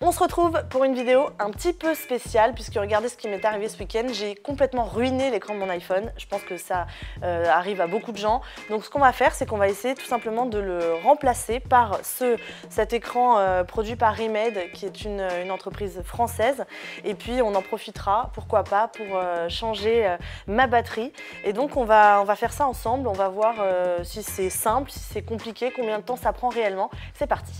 On se retrouve pour une vidéo un petit peu spéciale puisque regardez ce qui m'est arrivé ce week-end. J'ai complètement ruiné l'écran de mon iPhone. Je pense que ça arrive à beaucoup de gens. Donc ce qu'on va faire, c'est qu'on va essayer tout simplement de le remplacer par cet écran produit par Remade, qui est une entreprise française. Et puis on en profitera, pourquoi pas, pour changer ma batterie. Et donc on va faire ça ensemble. On va voir si c'est simple, si c'est compliqué, combien de temps ça prend réellement. C'est parti.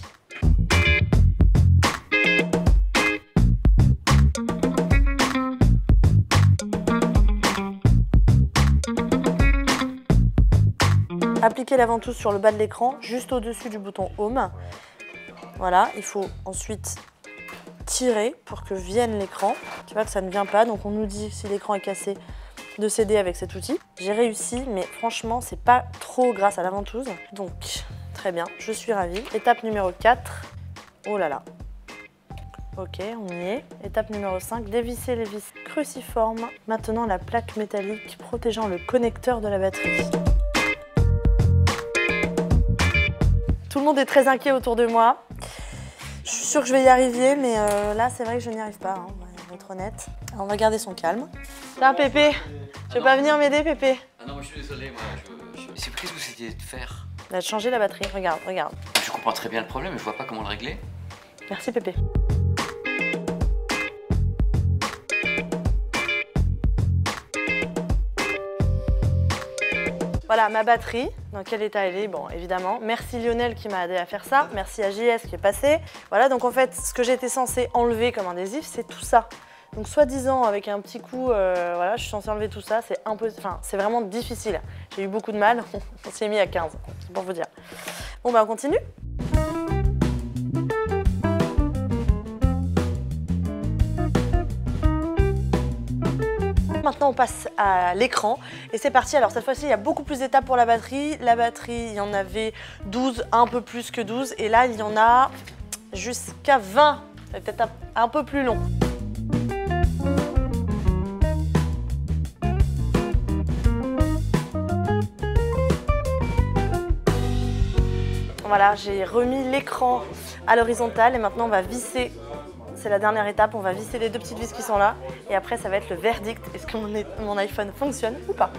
Appliquer la ventouse sur le bas de l'écran, juste au-dessus du bouton Home. Voilà, il faut ensuite tirer pour que vienne l'écran. Tu vois que ça ne vient pas, donc on nous dit si l'écran est cassé de s'aider avec cet outil. J'ai réussi, mais franchement, c'est pas trop grâce à la ventouse. Donc, très bien, je suis ravie. Étape numéro 4. Oh là là. Ok, on y est. Étape numéro 5, dévisser les vis cruciformes. Maintenant, la plaque métallique protégeant le connecteur de la batterie. Tout le monde est très inquiet autour de moi. Je suis sûre que je vais y arriver, mais là, c'est vrai que je n'y arrive pas, hein, on va être honnête. Alors, on va garder son calme. Tiens, Pépé, tu veux pas venir m'aider, Pépé? Ah non, moi je suis désolé, moi qu'est-ce que vous essayez de faire? On va changer la batterie, regarde, regarde. Je comprends très bien le problème, mais je vois pas comment le régler. Merci, Pépé. Voilà ma batterie, dans quel état elle est, bon évidemment. Merci Lionel qui m'a aidé à faire ça, merci à JS qui est passé. Voilà, donc en fait, ce que j'étais censée enlever comme adhésif, c'est tout ça. Donc soi-disant, avec un petit coup, voilà, je suis censée enlever tout ça, c'est vraiment difficile. J'ai eu beaucoup de mal, on s'est mis à 15, c'est pour vous dire. Bon bah on continue. Maintenant, on passe à l'écran et c'est parti. Alors cette fois-ci, il y a beaucoup plus d'étapes pour la batterie. La batterie, il y en avait 12, un peu plus que 12. Et là, il y en a jusqu'à 20. C'est peut-être un peu plus long. Voilà, j'ai remis l'écran à l'horizontale et maintenant, on va visser. C'est la dernière étape, on va visser les deux petites vis qui sont là et après ça va être le verdict, est-ce que mon iPhone fonctionne ou pas?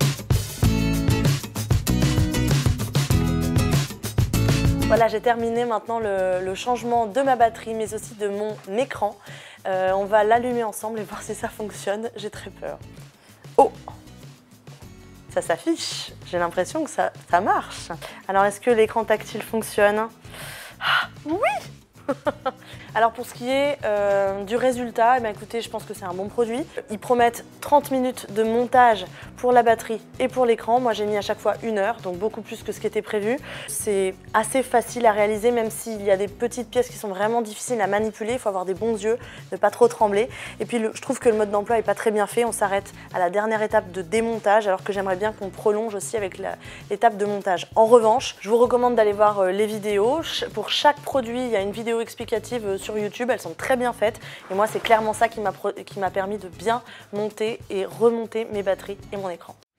Voilà, j'ai terminé maintenant le changement de ma batterie mais aussi de mon écran. On va l'allumer ensemble et voir si ça fonctionne, j'ai très peur. Oh! Ça s'affiche, j'ai l'impression que ça marche. Alors est-ce que l'écran tactile fonctionne? Ah, oui! Alors pour ce qui est du résultat, eh bien, écoutez, je pense que c'est un bon produit. Ils promettent 30 minutes de montage pour la batterie et pour l'écran. Moi j'ai mis à chaque fois 1 heure, donc beaucoup plus que ce qui était prévu. C'est assez facile à réaliser, même s'il y a des petites pièces qui sont vraiment difficiles à manipuler. Il faut avoir des bons yeux, ne pas trop trembler. Et puis je trouve que le mode d'emploi n'est pas très bien fait. On s'arrête à la dernière étape de démontage, alors que j'aimerais bien qu'on prolonge aussi avec l'étape de montage. En revanche, je vous recommande d'aller voir les vidéos. Pour chaque produit, il y a une vidéo explicative sur YouTube, elles sont très bien faites et moi c'est clairement ça qui m'a permis de bien monter et remonter mes batteries et mon écran.